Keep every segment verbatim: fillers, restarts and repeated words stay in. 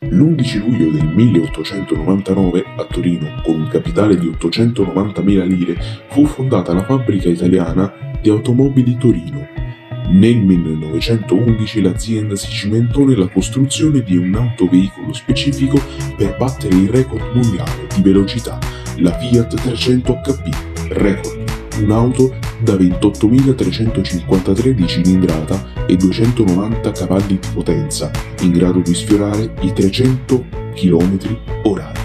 L'undici luglio del milleottocentonovantanove a Torino, con un capitale di ottocentonovantamila lire, fu fondata la fabbrica italiana di automobili Torino. Nel millenovecentoundici l'azienda si cimentò nella costruzione di un autoveicolo specifico per battere il record mondiale di velocità, la Fiat trecento acca pi, record, un'auto da ventottomilatrecentocinquantatré di cilindrata e duecentonovanta cavalli di potenza, in grado di sfiorare i trecento chilometri orari.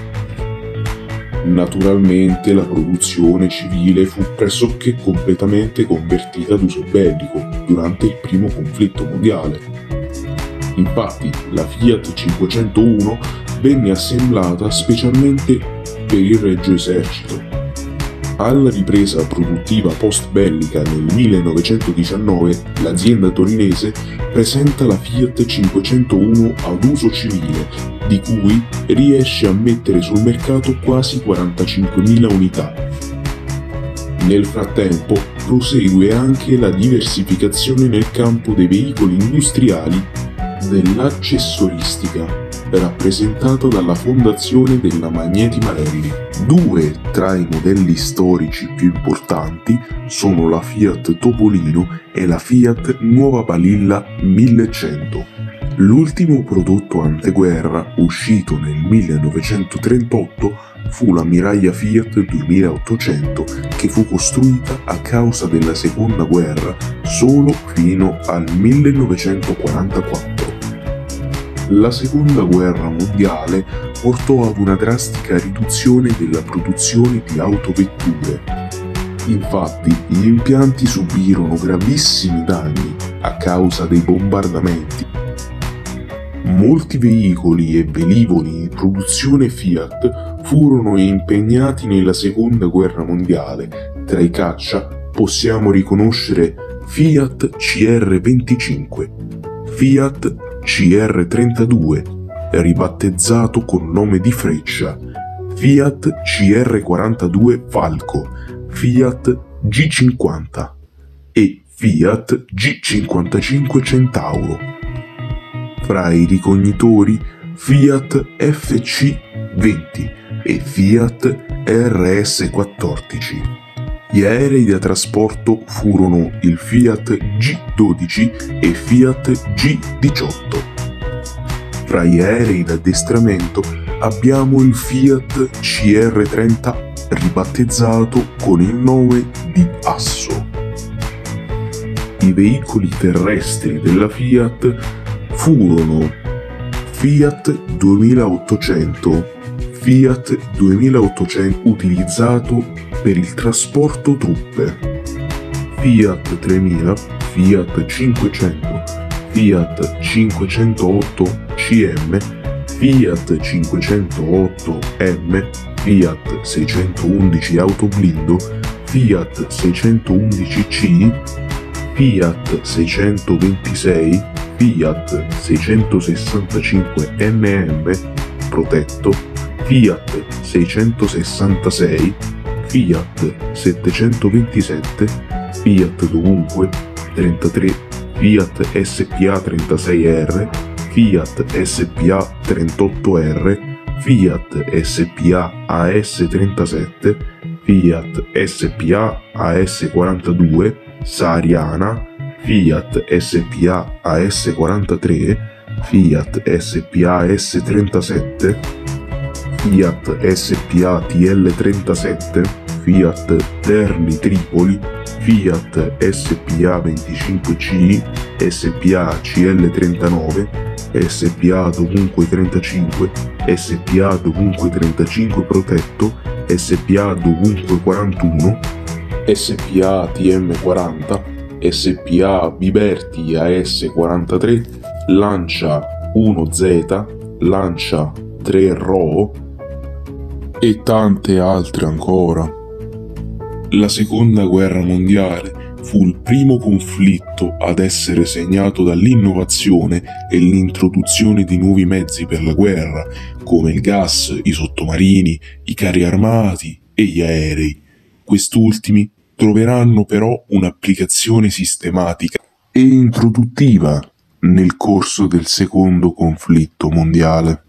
Naturalmente la produzione civile fu pressoché completamente convertita ad uso bellico durante il primo conflitto mondiale. Infatti la Fiat cinquecentouno venne assemblata specialmente per il Regio Esercito. Alla ripresa produttiva post-bellica nel millenovecentodiciannove, l'azienda torinese presenta la Fiat cinquecentouno ad uso civile, di cui riesce a mettere sul mercato quasi quarantacinquemila unità. Nel frattempo prosegue anche la diversificazione nel campo dei veicoli industriali dell'accessoristica, rappresentata dalla fondazione della Magneti Marelli. Due tra i modelli storici più importanti sono la Fiat Topolino e la Fiat Nuova Balilla millecento. L'ultimo prodotto anteguerra, uscito nel millenovecentotrentotto, fu l'ammiraglia Fiat duemilaottocento, che fu costruita a causa della seconda guerra solo fino al millenovecentoquarantaquattro. La seconda guerra mondiale portò ad una drastica riduzione della produzione di autovetture. Infatti, gli impianti subirono gravissimi danni a causa dei bombardamenti. Molti veicoli e velivoli di produzione Fiat furono impegnati nella seconda guerra mondiale. Tra i caccia possiamo riconoscere Fiat C R venticinque, Fiat C R trentadue, ribattezzato con nome di Freccia, Fiat C R quarantadue Falco, Fiat G cinquanta e Fiat G cinquantacinque Centauro. Fra i ricognitori Fiat F C venti e Fiat R S quattordici. Gli aerei da trasporto furono il Fiat G dodici e Fiat G diciotto. Fra gli aerei d'addestramento abbiamo il Fiat C R trenta, ribattezzato con il nome di Asso. I veicoli terrestri della Fiat furono Fiat duemilaottocento, Fiat duemilaottocento utilizzato per il trasporto truppe, Fiat tremila, Fiat cinquecento, Fiat cinquecentootto C M, Fiat cinquecentootto M, Fiat seicentoundici Autoblindo, Fiat seicentoundici C, Fiat seicentoventisei, Fiat seicentosessantacinque M M protetto, Fiat seicentosessantasei, Fiat settecentoventisette, Fiat dovunque trentatré, Fiat S P A trentasei R, Fiat S P A trentotto R, Fiat S P A A S trentasette, Fiat S P A A S quarantadue, Sariana, Fiat S P A A S quarantatré, Fiat S P A S trentasette, Fiat S P A T L trentasette, Fiat Terni Tripoli, Fiat S P A venticinque C, S P A C L trentanove, S P A dovunque trentacinque, S P A dovunque trentacinque protetto, S P A dovunque quarantuno, S P A T M quaranta, S P A Biberti A S quarantatré, Lancia uno Z, Lancia tre R O e tante altre ancora. La seconda guerra mondiale fu il primo conflitto ad essere segnato dall'innovazione e l'introduzione di nuovi mezzi per la guerra, come il gas, i sottomarini, i carri armati e gli aerei. Quest'ultimi troveranno però un'applicazione sistematica e introduttiva nel corso del secondo conflitto mondiale.